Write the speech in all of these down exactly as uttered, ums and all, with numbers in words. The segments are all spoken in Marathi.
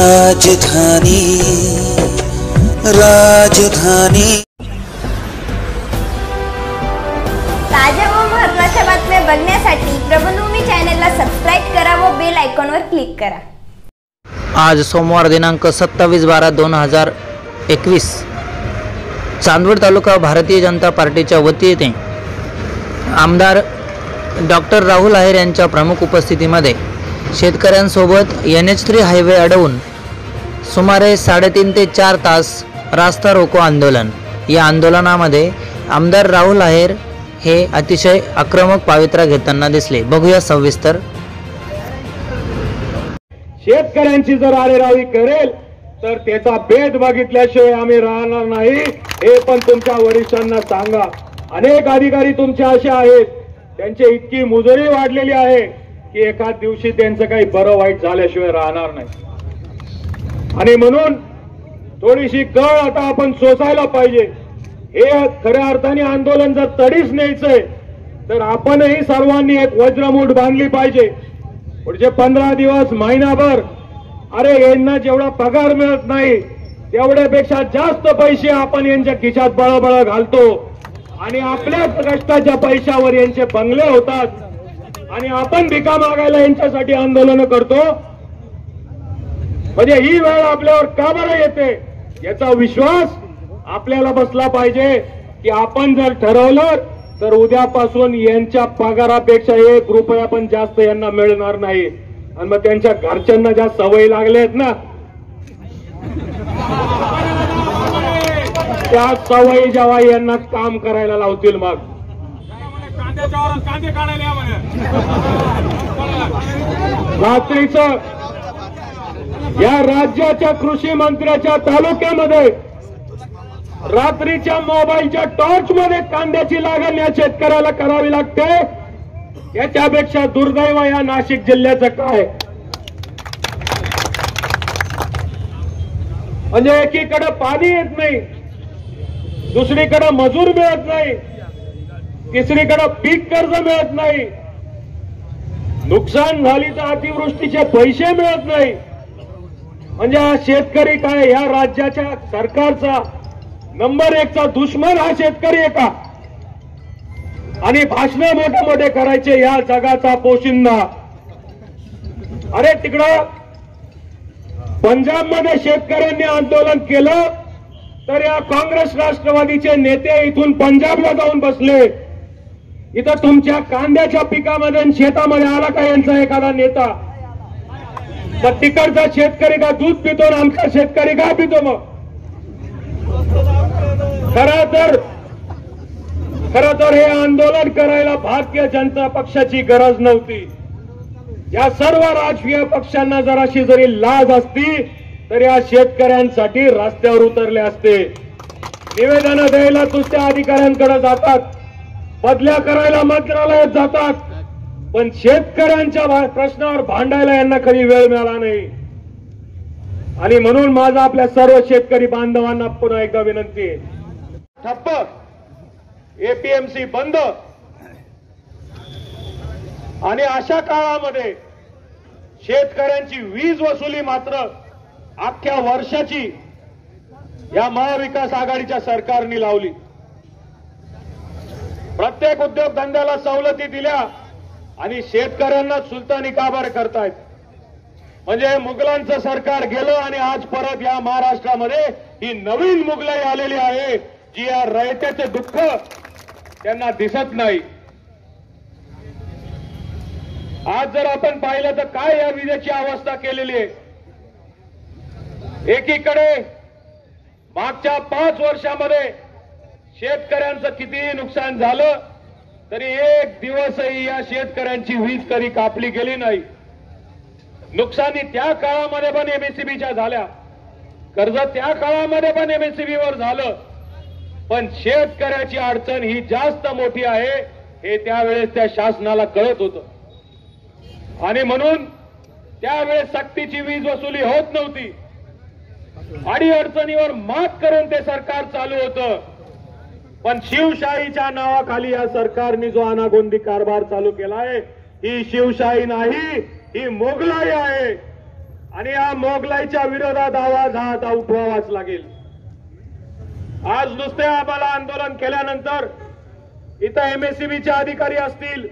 राजधानी राजधानी ताज्या व महत्त्वाच्या बातम्या बघण्यासाठी प्रबंधभूमी चॅनलला सबस्क्राइब करा व बेल आयकॉनवर क्लिक करा। आज सोमवार दिनांक सत्तावीस बारा दोन हजार एकवीस चांदवड तालुका भारतीय जनता पार्टीच्या वतीने आमदार डॉक्टर राहुल आहेर यांच्या प्रमुख उपस्थितीमध्ये शेतकऱ्यांसोबत एन एच थ्री हायवे अडवून सुमारे साडेतीन ते चार तास रास्ता रोको आंदोलन। या आंदोलनामध्ये आमदार राहुल आहेर हे अतिशय आक्रमक पवित्रा घेताना दिसले। बघूया सविस्तर। शेतकऱ्यांची जर आरेरावी करेल तर त्याचा भेद बघितल्याशिवाय आम्ही राहणार नाही, हे पण तुमच्या वरिष्ठांना सांगा। अनेक अधिकारी तुमचे असे आहेत, त्यांची इतकी मुजोरी वाढलेली आहे की एका दिवशी त्यांचं काही बरं वाईट झाल्याशिवाय राहणार नाही। आणि म्हणून थोडीशी कळ आता आपण सोसायला पाहिजे। हे खऱ्या अर्थाने आंदोलन जर तडीस न्यायचंय तर आपणही सर्वांनी एक वज्रमूठ बांधली पाहिजे। पुढचे पंधरा दिवस महिनाभर अरे यांना जेवढा पगार मिळत नाही तेवढ्यापेक्षा जास्त पैसे आपण यांच्या खिशात बळबळ घालतो आणि आपल्याच कष्टाच्या पैशावर यांचे बंगले होतात आणि आपण भिका मागायला यांच्यासाठी आंदोलन करतो। म्हणजे ही वेळ आपल्यावर का बरं येते याचा विश्वास आपल्याला बसला पाहिजे की आपण जर ठरवलं तर उद्यापासून यांच्या पगारापेक्षा एक रुपया पण जास्त यांना मिळणार नाही। आणि मग त्यांच्या घरच्यांना ज्या सवयी लागल्यात ना त्या सवयी जेव्हा यांना काम करायला लावतील मग रात्रीचं या राज्याच्या कृषी मंत्र्याच्या तालुक्यामध्ये रात्रीच्या मोबाईलच्या टॉर्च मध्ये कांद्याची लागण या शेतकऱ्याला करावी लागते। याच्यापेक्षा दुर्दैव या नाशिक जिल्ह्याचं काय? म्हणजे एकीकडे पाणी येत नाही, दुसरीकडे मजूर मिळत नाही, तिसरीकडे पीक कर्ज मिळत नाही, नुकसान झाली तर अतिवृष्टीचे पैसे मिळत नाही। म्हणजे हा शेतकरी काय या राज्याच्या सरकारचा नंबर एकचा दुश्मन हा शेतकरी आहे का? आणि भाषण मोठे मोठे करायचे या जगाचा पोशिंदा। अरे तिकडं पंजाब मध्ये शेतकऱ्यांनी आंदोलन केलं तर या काँग्रेस राष्ट्रवादीचे नेते इथून पंजाबला जाऊन बसले। इथं तुमच्या कांद्याच्या पिकामध्ये शेतामध्ये आला का यांचा एखादा नेता? मग तिकडचा शेतकरी का दूध पितो आणि आमचा शेतकरी का पितो? मग खरं तर खरं तर हे आंदोलन करायला भारतीय जनता पक्षाची गरज नव्हती। या सर्व राजकीय पक्षांना जराशी जरी लाज असती तर या शेतकऱ्यांसाठी रस्त्यावर उतरले असते। निवेदन द्यायला नुसत्या अधिकाऱ्यांकडे जातात, बदल्या करायला मंत्रालयात जातात, पण शेतकऱ्यांच्या प्रश्नावर भांडायला यांना कधी वेळ मिळाला नाही। आणि म्हणून माझा आपल्या सर्व शेतकरी बांधवांना पुन्हा एकदा विनंती आहे, ठप्प एपीएमसी बंद। आणि अशा काळामध्ये शेतकऱ्यांची वीज वसुली मात्र अख्ख्या वर्षाची या महाविकास आघाडीच्या सरकारने लावली। प्रत्येक उद्योगधंद्याला सवलती दिल्या आणि शेतकऱ्यांना सुलतानी काबार करतायत। म्हणजे मुघलांचं सरकार गेलं आणि आज परत या महाराष्ट्रामध्ये ही नवीन मुघलाई आलेली आहे जी या रयतेचे दुःख त्यांना दिसत नाही। आज जर आपण पाहिलं तर काय या विजेची अवस्था केलेली आहे। एकीकडे मागच्या पाच वर्षामध्ये शेतकऱ्यांचं कितीही नुकसान झालं तरी एक दिवसही या शेतकऱ्यांची वीज कधी कापली गेली नाही। नुकसानी त्या काळामध्ये पण एमएससीबीच्या झाल्या, कर्ज त्या काळामध्ये पण एमएससीबीवर झालं, पण शेतकऱ्याची अडचण ही जास्त मोठी आहे हे त्यावेळेस त्या शासनाला कळत होतं। आणि म्हणून त्यावेळेस सक्तीची वीज वसुली होत नव्हती। अडी अडचणीवर मात करून ते सरकार चालू होतं। पण शिवशाहीच्या नावाखाली या सरकारने जो अनागोंदी कारभार चालू केलाय ही शिवशाही नाही, ही मोगलाई आहे। आणि या मोगलाईच्या विरोधात आवाज हा आता उठवावाच लागेल. आज नुसते आम्हाला आंदोलन केल्यानंतर इथं एमएससीबीचे अधिकारी असतील,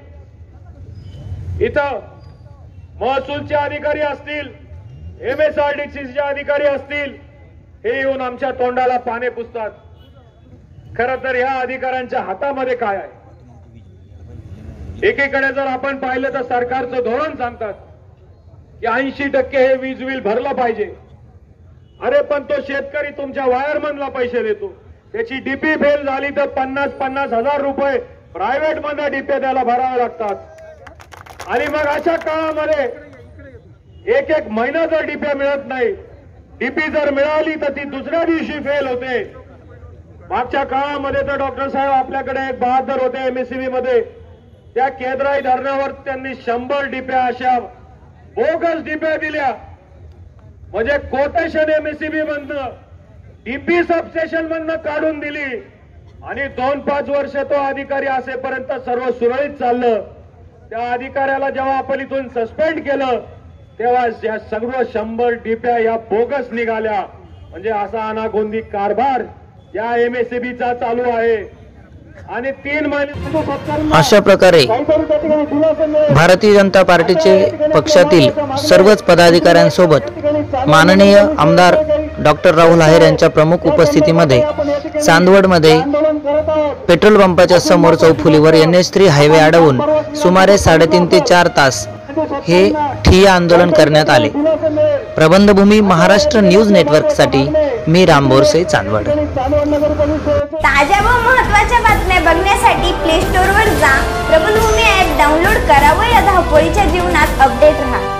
इथं महसूलचे अधिकारी असतील, एमएसआरडीसीचे अधिकारी असतील, हे येऊन आमच्या तोंडाला पाने पुसतात. खरं तर ह्या अधिकाऱ्यांच्या हातामध्ये काय आहे? एकीकडे जर आपण पाहिलं तर सरकारचं धोरण सांगतात की ऐंशी टक्के हे वीज बिल भरलं पाहिजे. अरे पण तो शेतकरी तुमच्या वायरमनला पैसे देतो, त्याची डीपी फेल झाली तर पन्नास पन्नास हजार रुपये प्रायव्हेट मध्ये डीपी त्याला भरावे लागतात. आणि मग अशा काळामध्ये एक एक महिना जर डीपी मिळत नाही, डीपी जर मिळाली तर ती दुसऱ्या दिवशी फेल होते. मागच्या काळामध्ये तर डॉक्टर साहेब आपल्याकडे एक बहादर होते एमएससीबी मध्ये, त्या केद्राई धरणावर त्यांनी शंभर डीप्या अशा बोगस डीप्या दिल्या. म्हणजे कोटेशन एमएससीबी मधनं डीपी सबस्टेशन मधनं काढून दिली. आणि दोन पाच वर्ष तो अधिकारी असेपर्यंत सर्व सुरळीत चाललं. त्या अधिकाऱ्याला जेव्हा आपण इथून सस्पेंड केलं तेव्हा या सर्व शंभर डीप्या या बोगस निघाल्या. म्हणजे असा अनागोंदी कारभार या एमएससीबीचा चालू आहे. आणि तीन महिने अशा प्रकारे भारतीय जनता पार्टीचे पक्षातील सर्वच पदाधिकाऱ्यांसोबत माननीय आमदार डॉक्टर राहुल आहेर यांच्या प्रमुख उपस्थितीमध्ये चांदवडमध्ये पेट्रोल पंपाच्या समोर चौफुलीवर एन एच थ्री हायवे अडवून सुमारे साडेतीन ते चार तास हे ठिय्या आंदोलन करण्यात आले. प्रबंधभूमी महाराष्ट्र न्यूज नेटवर्कसाठी मी राम बोरसे, चांदवड. ताज्या व महत्त्वाच्या बातम्या बघण्यासाठी प्ले स्टोअरवर जा, प्रबंधभूमी ॲप डाउनलोड करा व या धावपळीच्या जीवनात अपडेट राहा.